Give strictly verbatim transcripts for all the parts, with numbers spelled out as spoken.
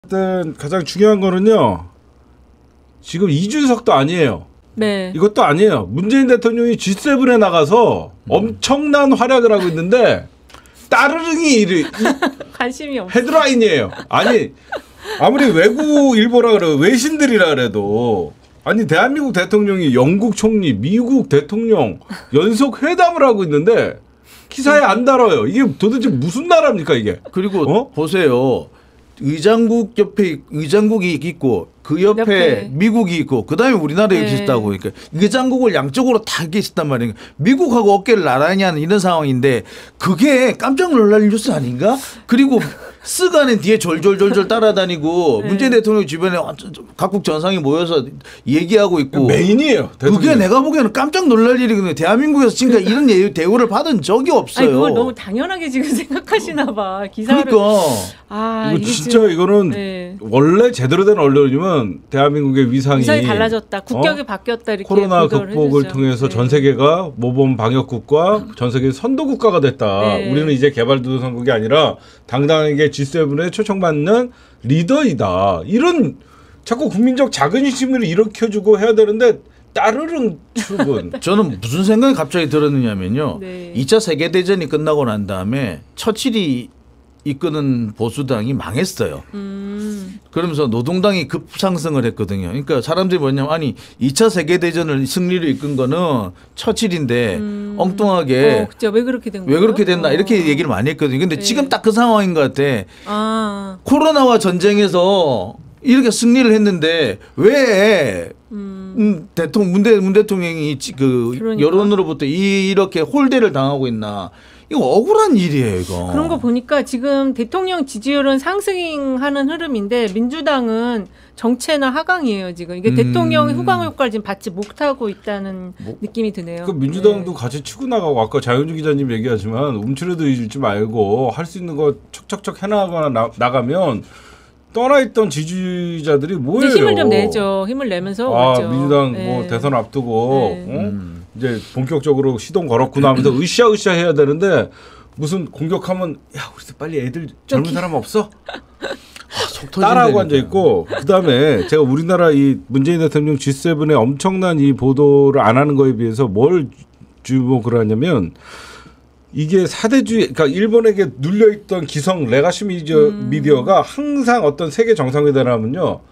일단 가장 중요한 거는요. 지금 이준석도 아니에요. 네. 이것도 아니에요. 문재인 대통령이 지 세븐에 나가서 음. 엄청난 활약을 하고 있는데 따르릉이 이르, 관심이 없어. 헤드라인이에요. 아니 아무리 외국 일보라 그래도 외신들이라 그래도 아니 대한민국 대통령이 영국 총리, 미국 대통령 연속 회담을 하고 있는데 기사에 안 달아요. 이게 도대체 무슨 나라입니까 이게? 그리고 어? 보세요. 의장국 옆에 의장국이 있고 그 옆에, 옆에. 미국이 있고 그다음에 우리나라에 네. 있다고 그러니까 의장국을 양쪽으로 다 계시단 말이에요. 미국하고 어깨를 나란히하는 이런 상황인데 그게 깜짝 놀랄 뉴스 아닌가? 그리고 스가는 뒤에 졸졸졸졸 따라다니고 네. 문재인 대통령 주변에 각국 전상이 모여서 얘기하고 있고 메인이에요. 대통령. 그게 내가 보기에는 깜짝 놀랄 일이거든요. 대한민국에서 지금까지 이런 대우를 받은 적이 없어요. 아니, 그걸 너무 당연하게 지금 생각하시나 봐. 기사를. 그러니까. 아, 이거 진짜 지금, 이거는 네. 원래 제대로 된 언론이면 대한민국의 위상이 위상이 달라졌다. 국격이 어? 바뀌었다. 이렇게 코로나 극복을 해주죠. 통해서 네. 전 세계가 모범 방역국가, 전 세계 선도국가가 됐다. 네. 우리는 이제 개발도상국이 아니라 당당하게 지 세븐에 초청받는 리더이다. 이런 자꾸 국민적 자긍심을 일으켜주고 해야 되는데 따르릉 출근. 저는 무슨 생각이 갑자기 들었느냐면요. 네. 이 차 세계대전이 끝나고 난 다음에 처칠이 이끄는 보수당이 망했어요. 음. 그러면서 노동당이 급상승을 했거든요. 그러니까 사람들이 뭐냐면 아니 이 차 세계대전을 승리로 이끈 거는 처칠인데 음. 엉뚱하게 어, 진짜 왜 그렇게 된 거예요? 왜 그렇게 됐나 어. 이렇게 얘기를 많이 했거든요. 근데 네. 지금 딱 그 상황인 것 같아. 아. 코로나와 전쟁에서 이렇게 승리를 했는데 왜 음. 음, 대통령 문, 대, 문 대통령이 그 그러니까. 여론으로부터 이, 이렇게 홀대를 당하고 있나. 이거 억울한 일이에요, 이거. 그런 거 보니까 지금 대통령 지지율은 상승하는 흐름인데 민주당은 정체나 하강이에요, 지금. 이게 음. 대통령의 후광 효과를 지금 받지 못하고 있다는 뭐, 느낌이 드네요. 그 민주당도 네. 같이 치고 나가고 아까 자윤주 기자님 얘기하지만 움츠려도 잊지 말고 할 수 있는 거 척척척 해나가거나 나, 나가면 떠나있던 지지자들이 뭐예요? 힘을 좀 내죠. 힘을 내면서 아, 오죠. 민주당 네. 뭐 대선 앞두고 네. 어? 음. 이제 본격적으로 시동 걸었구나 하면서 으쌰으쌰 해야 되는데 무슨 공격하면 야 우리 빨리 애들 젊은 사람 없어? 아, 따라하고 앉아 있고 그다음에 제가 우리나라 이 문재인 대통령 지 세븐의 엄청난 이 보도를 안 하는 거에 비해서 뭘 주목을 하냐면 이게 사대주의, 그러니까 일본에게 눌려있던 기성 레가시 미디어, 음. 미디어가 항상 어떤 세계 정상회담을 하면요.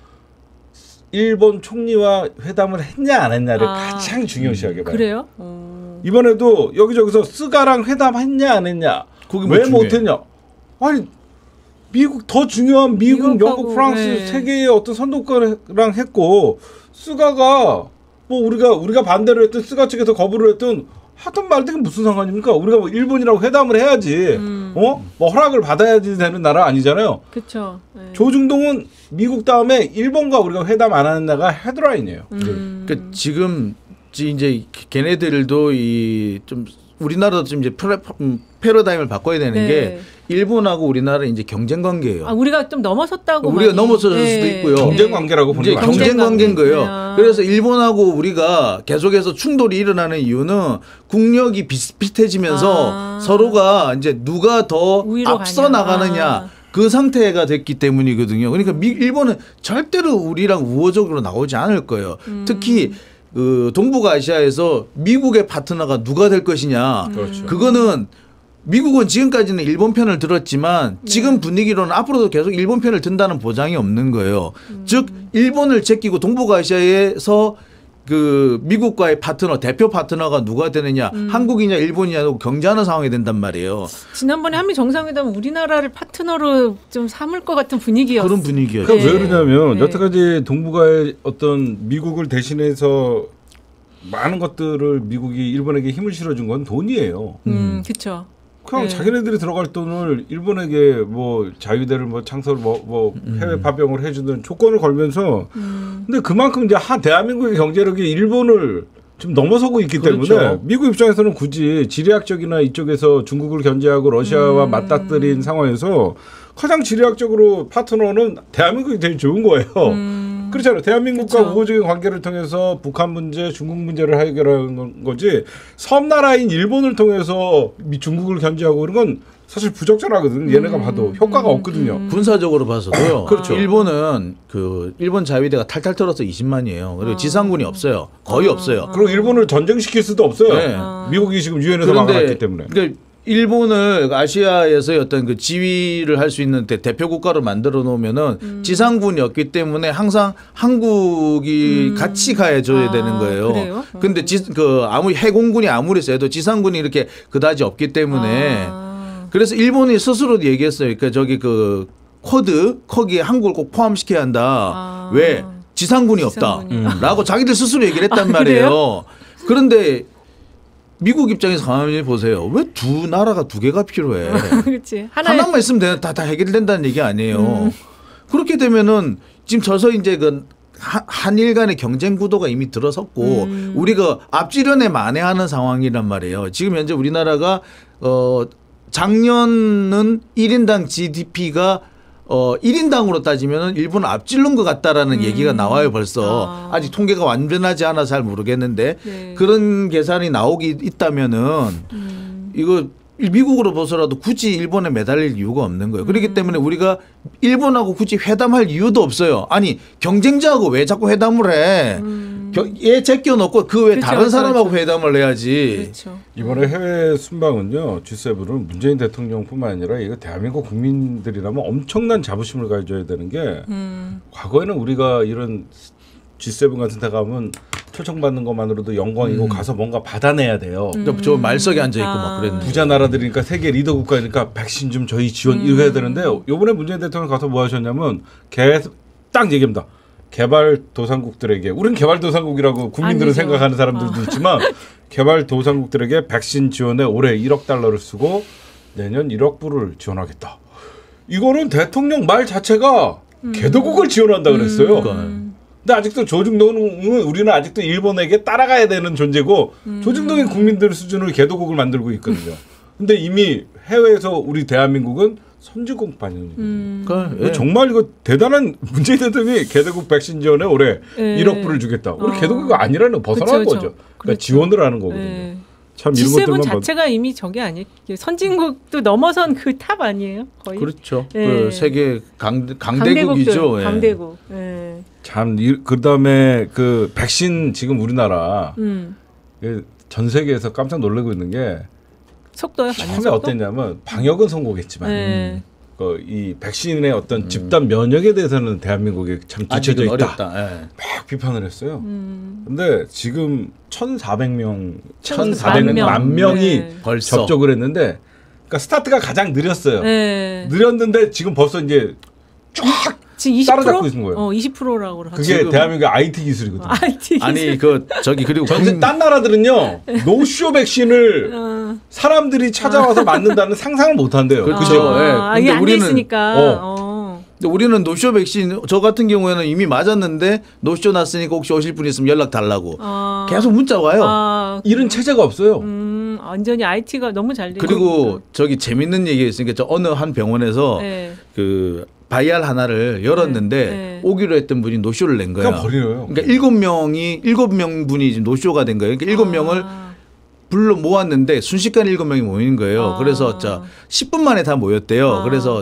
일본 총리와 회담을 했냐 안 했냐를 아. 가장 중요시하게 봐요. 그래요? 음. 이번에도 여기저기서 스가랑 회담했냐 안 했냐. 왜 못했냐. 아니 미국 더 중요한 미국, 영국, 프랑스 네. 세계의 어떤 선도국가랑 했고 스가가 뭐 우리가 우리가 반대로 했든 스가 측에서 거부를 했든 하든 말든 무슨 상관입니까? 우리가 뭐 일본이라고 회담을 해야지, 음. 어? 뭐 허락을 받아야지 되는 나라 아니잖아요. 그렇죠. 네. 조중동은 미국 다음에 일본과 우리가 회담 안 하는 나라가 헤드라인이에요. 음. 그러니까 지금 이제 걔네들도 이 좀 우리나라도 좀 이제 패러다임을 바꿔야 되는 네. 게 일본하고 우리나라 이제 경쟁 관계예요. 아, 우리가 좀 넘어섰다고 우리가 넘어섰을 네. 수도 있고요. 경쟁 관계라고 보는 거예요. 경쟁 관계인 거예요. 아. 그래서 일본하고 우리가 계속해서 충돌이 일어나는 이유는 국력이 비슷비슷해지면서 아. 서로가 이제 누가 더 앞서 가냐. 나가느냐. 그 상태가 됐기 때문이거든요. 그러니까 미, 일본은 절대로 우리랑 우호적으로 나오지 않을 거예요. 음. 특히 그 동북아시아에서 미국의 파트너가 누가 될 것이냐. 그렇죠. 그거는 미국은 지금까지는 일본 편을 들었지만 네. 지금 분위기로는 앞으로도 계속 일본 편을 든다는 보장이 없는 거예요. 음. 즉 일본을 제끼고 동북아시아에서 그 미국과의 파트너, 대표 파트너가 누가 되느냐, 음. 한국이냐 일본이냐 경쟁하는 상황이 된단 말이에요. 지난번에 한미 정상회담은 우리나라를 파트너로 좀 삼을 것 같은 분위기였어요. 그런 분위기였죠. 그러니까 네. 왜 그러냐면 네. 여태까지 동북아의 어떤 미국을 대신해서 많은 것들을 미국이 일본에게 힘을 실어준 건 돈이에요. 음, 그렇죠. 그냥 네. 자기네들이 들어갈 돈을 일본에게 뭐 자유대를 뭐 창설 뭐, 뭐 해외 파병을 해주는 조건을 걸면서 음. 근데 그만큼 이제 한 대한민국의 경제력이 일본을 좀 넘어서고 있기 그렇죠. 때문에 미국 입장에서는 굳이 지리학적이나 이쪽에서 중국을 견제하고 러시아와 음. 맞닥뜨린 상황에서 가장 지리학적으로 파트너는 대한민국이 제일 좋은 거예요. 음. 그렇잖아요. 대한민국과 그렇죠. 우호적인 관계를 통해서 북한 문제, 중국 문제를 해결하는 거지 섬나라인 일본을 통해서 중국을 견제하고 그런 건 사실 부적절하거든. 얘네가 음, 봐도 효과가 음, 없거든요. 음. 군사적으로 봐서도요. 그렇죠. 일본은 그 일본 자위대가 탈탈 털어서 이십만이에요. 그리고 아. 지상군이 없어요. 거의 아. 없어요. 그리고 일본을 전쟁시킬 수도 없어요. 네. 아. 미국이 지금 유엔에서 막아놨기 때문에. 그러니까 일본을 아시아에서의 어떤 그 지위를 할 수 있는 대, 대표 국가로 만들어 놓으면은 음. 지상군이 없기 때문에 항상 한국이 음. 같이 가줘야 아, 되는 거예요. 그래요? 근데 지, 그 아무리 해공군이 아무리 세도 지상군이 이렇게 그다지 없기 때문에 아. 그래서 일본이 스스로 얘기했어요. 그러니까 저기 그 쿼드 거기에 한국을 꼭 포함시켜야 한다. 아. 왜? 지상군이, 지상군이 없다. 음. 라고 자기들 스스로 얘기를 했단 아, 말이에요. 그런데 미국 입장에서 가만히 보세요. 왜 두 나라가 두 개가 필요해? 그렇지. 하나만 있으면 돼. 다, 다 해결된다는 얘기 아니에요. 음. 그렇게 되면은 지금 저서 이제 그 한일 간의 경쟁 구도가 이미 들어섰고 음. 우리가 앞지련에 만회하는 상황이란 말이에요. 지금 현재 우리나라가 어 작년은 일 인당 지디피가 어 일 인당으로 따지면 일본은 앞질른 것 같다라는 음. 얘기가 나와요 벌써. 아. 아직 통계가 완전하지 않아서 잘 모르겠는데 네. 그런 계산이 나오기 있다면은 음. 이거 미국으로 보서라도 굳이 일본에 매달릴 이유가 없는 거예요. 그렇기 음. 때문에 우리가 일본하고 굳이 회담할 이유도 없어요. 아니 경쟁자하고 왜 자꾸 회담을 해. 음. 얘 제껴놓고 그 외 그렇죠, 다른 사람하고 그렇죠. 회담을 해야지. 그렇죠. 이번에 해외 순방은요. 지 세븐은 문재인 대통령뿐만 아니라 이거 대한민국 국민들이라면 엄청난 자부심을 가져야 되는 게 음. 과거에는 우리가 이런 지 세븐 같은 데 가면 초청받는 것만으로도 영광이고 음. 가서 뭔가 받아내야 돼요. 음. 저 말석에 앉아있고 아. 막 그랬는데. 부자 나라들이니까 세계 리더 국가니까 백신 좀 저희 지원 음. 이거 해야 되는데 요번에 문재인 대통령 가서 뭐 하셨냐면 계속 딱 얘기합니다. 개발도상국들에게 우리는 개발도상국이라고 국민들은 아니죠. 생각하는 사람들도 어. 있지만 개발도상국들에게 백신 지원에 올해 일억 달러를 쓰고 내년 일억 불을 지원하겠다. 이거는 대통령 말 자체가 음. 개도국을 지원한다 그랬어요. 음. 근데 아직도 조중동은 우리는 아직도 일본에게 따라가야 되는 존재고 음. 조중동의 국민들 수준으로 개도국을 만들고 있거든요. 근데 이미 해외에서 우리 대한민국은 선진국 반영이거든요. 음. 그러니까, 예. 정말 이거 대단한 문재인 대통령이 개도국 백신 지원에 올해 예. 일억 불을 주겠다. 우리 어. 개도국이 아니라는 벗어난 그쵸, 거죠. 그쵸. 그러니까 그렇죠. 지원을 하는 거거든요. 예. 참 지 세븐 자체가 봐. 이미 저게 아니에요. 선진국도 넘어선 그 탑 아니에요? 거의. 그렇죠. 예. 그 세계 강, 강대국이죠. 예. 강대국. 예. 참 그다음에 그 백신 지금 우리나라 음. 전 세계에서 깜짝 놀라고 있는 게 속도요? 처음에 어땠냐면 방역은 성공했지만 네. 그 이 백신의 어떤 음. 집단 면역에 대해서는 대한민국이 참 뒤쳐져 있다. 어렵다. 네. 막 비판을 했어요. 음. 근데 지금 천사백 명, 천사백만 명이 네. 벌써 접종을 했는데 그러니까 스타트가 가장 느렸어요. 네. 느렸는데 지금 벌써 이제 쫙 따라잡고 있는 거예요. 어, 이십 퍼센트라고 그게 지금. 대한민국 아이티 기술이거든요. 아이티 기술. 아니 그 저기 그리고 전세 딴 나라들은요 노쇼 백신을 어. 사람들이 찾아와서 맞는다는 상상을 못 한대요. 그렇죠. 아, 네. 아, 근데 우리는 있으니까. 어. 어. 근데 우리는 노쇼 백신 저 같은 경우에는 이미 맞았는데 노쇼 났으니까 혹시 오실 분 있으면 연락 달라고 아. 계속 문자 와요. 아, 이런 체제가 없어요. 음, 완전히 아이티가 너무 잘 돼. 그리고 저기 재밌는 얘기가 있으니까 저 어느 한 병원에서 네. 그 바이알 하나를 열었는데 네, 네. 오기로 했던 분이 노쇼를 낸 거예요. 그냥 버려요. 그러니까 일곱 명이 일곱 명 분이 지금 노쇼가 된 거예요. 그러니까 일곱 아. 명을 불러 모았는데 순식간에 일곱 명이 모이는 거예요. 아. 그래서 자 십 분 만에 다 모였대요. 아. 그래서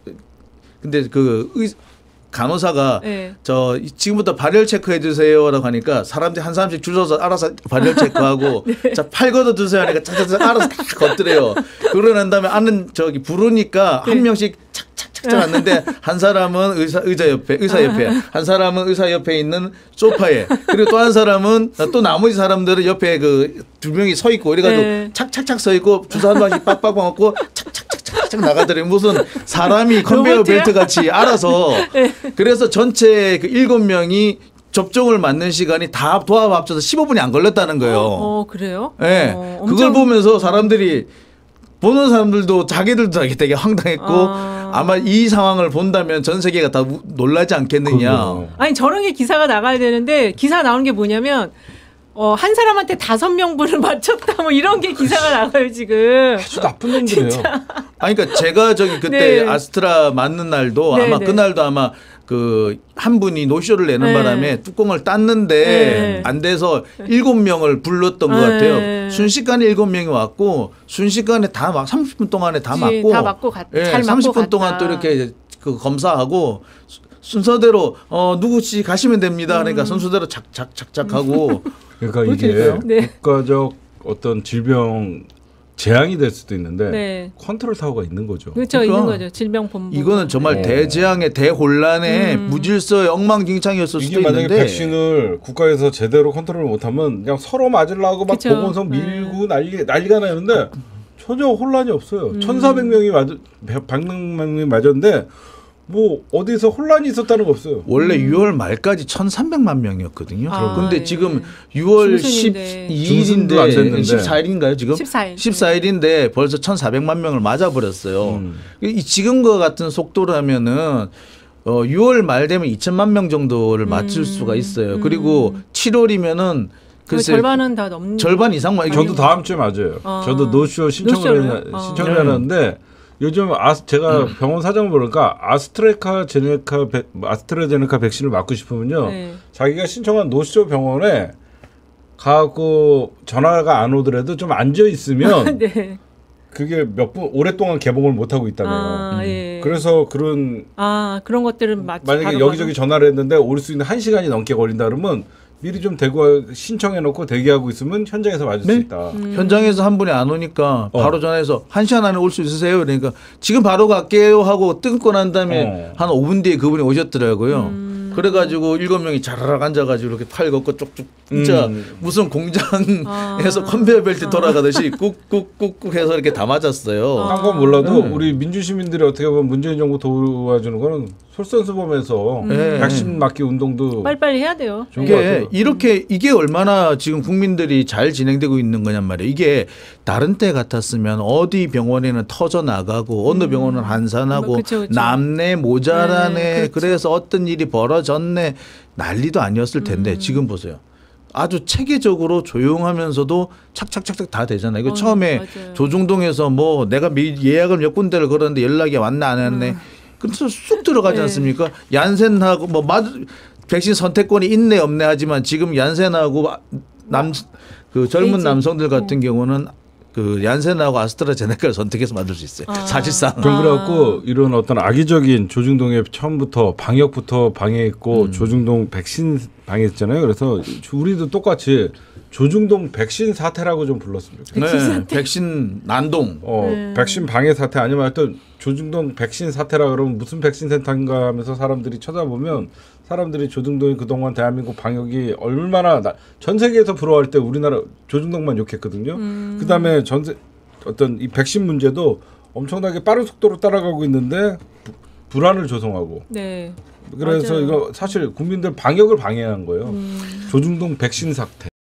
근데 그 의, 간호사가 네. 저 지금부터 발열 체크해 주세요라고 하니까 사람들이 한 사람씩 줄 서서 알아서 발열 체크하고 네. 자 팔 걷어 주세요 하니까 차차차 알아서 다 걷더래요. 그러고 난 다음에 아는 저기 부르니까 네. 한 명씩 착착 착착 왔는데 한 사람은 의사 의자 옆에 의사 옆에 한 사람은 의사 옆에 있는 소파에 그리고 또 한 사람은 또 나머지 사람들은 옆에 그 두 명이 서 있고 이래가지고 네. 착착착 서 있고 주사 한 방씩 빡빡 맞고 착착착착 나가더래요. 무슨 사람이 컨베이어 벨트 같이 알아서 네. 그래서 전체 그 일곱 명이 접종을 맞는 시간이 다 도합 합쳐서 십오 분이 안 걸렸다는 거예요. 어, 어 그래요? 네. 어, 그걸 엄청... 보면서 사람들이 보는 사람들도 자기들도 되게 황당했고 아... 아마 이 상황을 본다면 전 세계가 다 놀라지 않겠느냐. 그거. 아니 저런 게 기사가 나가야 되는데 기사 나오는 게 뭐냐면 어, 한 사람한테 다섯 명분을 맞췄다 뭐 이런 게 기사가 나가요 지금. 아주 나쁜 놈들이에요. 아니 그러니까 제가 저기 그때 네. 아스트라 맞는 날도 네, 아마 네. 그날도 아마 그 한 분이 노쇼를 내는 네. 바람에 뚜껑을 땄는데 네. 안 돼서 일곱 명을 불렀던 것 같아요. 네. 순식간에 일곱 명이 왔고 순식간에 다 막 삼십 분 동안에 다 그치, 맞고 다 맞고 갔- 예, 잘 맞고 삼십 분 갔다. 동안 또 이렇게 그 검사하고 수- 순서대로 어 누구씨 가시면 됩니다. 그러니까 음. 순서대로 착착착착하고 그러니까 그렇게 이게 될까요? 네. 국가적 어떤 질병 재앙이 될 수도 있는데 네. 컨트롤 타워가 있는 거죠. 그렇죠. 그러니까 있는 거죠. 질병본부. 이거는 정말 네. 대재앙의 대혼란의 음. 무질서의 엉망진창이었을 이게 수도 만약에 있는데 백신을 국가에서 제대로 컨트롤을 못하면 그냥 서로 맞으려고 막 그쵸. 보건소 네. 밀고 난리 난리가 나는데 전혀 혼란이 없어요. 음. 천사백 명이 맞 백만 명이 맞았는데 뭐 어디서 혼란이 있었다는 거 없어요. 원래 유월 말까지 천삼백만 명이었거든요. 아, 근데 예. 지금 유월 중순인데. 중순도 안 됐는데. 십이일인데 십사일인가요 지금? 십사일. 십사일인데 벌써 천사백만 명을 맞아버렸어요. 음. 이 지금과 같은 속도라면은 어, 유월 말 되면 이천만 명 정도를 맞출 음. 수가 있어요. 음. 그리고 칠월이면은 그 글쎄 절반은 다 넘는. 절반 이상 만 저도 다음 주에 맞아요. 어. 저도 노쇼 신청을 노쇼를? 했, 어. 신청을 네. 해놨는데 요즘 아, 제가 병원 사정을 보니까 아스트레카제네카 백- 아스트라제네카 백신을 맞고 싶으면요. 네. 자기가 신청한 노쇼 병원에 가고 전화가 안 오더라도 좀 앉아 있으면 네. 그게 몇 분 오랫동안 개봉을 못 하고 있다며요. 아, 예. 그래서 그런 아 그런 것들은 맞. 만약에 바로 여기저기 전화를 했는데 올 수 있는 한 시간이 넘게 걸린다 그러면 미리 좀 대고 신청해놓고 대기하고 있으면 현장에서 맞을 네? 수 있다. 음. 현장에서 한 분이 안 오니까 어. 바로 전화해서 한 시간 안에 올 수 있으세요? 그러니까 지금 바로 갈게요 하고 끊고 난 다음에 어. 한 오 분 뒤에 그분이 오셨더라고요. 음. 그래가지고 일곱 명이 자라락 앉아가지고 이렇게 팔 걷고 쭉쭉 진짜 음. 무슨 공장에서 아. 컨베이어 벨트 돌아가듯이 꾹꾹꾹꾹 해서 이렇게 다 맞았어요. 아. 딴 건 몰라도 네. 우리 민주 시민들이 어떻게 보면 문재인 정부 도와주는 거는 솔선수범해서 네. 백신 맞기 운동도 빨리빨리 해야 돼요. 좋은 것 이게 같아요. 이렇게 이게 얼마나 지금 국민들이 잘 진행되고 있는 거냔 말이에요. 이게 다른 때 같았으면 어디 병원에는 터져 나가고 어느 병원은 한산하고 뭐 그쵸, 그쵸. 남네 모자라네 네, 그렇죠. 그래서 어떤 일이 벌어졌네 난리도 아니었을 텐데 음. 지금 보세요. 아주 체계적으로 조용하면서도 착착착착 다 되잖아요. 이거 어, 처음에 맞아요. 조중동에서 뭐 내가 미, 예약을 몇 군데를 걸었는데 연락이 왔나 안 왔네. 음. 그래서 쑥 들어가지 네. 않습니까? 얀센하고 뭐 맞, 백신 선택권이 있네 없네 하지만 지금 얀센하고 남 그 젊은 베이징. 남성들 같은 경우는 그 얀센하고 아스트라제네카를 선택해서 만들 수 있어요. 아. 사실상. 전 아. 그래갖고 이런 어떤 악의적인 조중동에 처음부터 방역부터 방해했고 조중동 백신 방해했잖아요. 그래서 우리도 똑같이 조중동 백신 사태라고 좀 불렀으면 좋겠어요. 네, 백신 난동. 어, 네. 백신 방해 사태 아니면 하여튼 조중동 백신 사태라 그러면 무슨 백신 센터인가 하면서 사람들이 찾아보면 사람들이 조중동이 그동안 대한민국 방역이 얼마나 나, 전 세계에서 부러워할 때 우리나라 조중동만 욕했거든요. 음. 그다음에 전세 어떤 이 백신 문제도 엄청나게 빠른 속도로 따라가고 있는데 부, 불안을 조성하고 네. 그래서 맞아요. 이거 사실 국민들 방역을 방해한 거예요. 음. 조중동 백신 사태.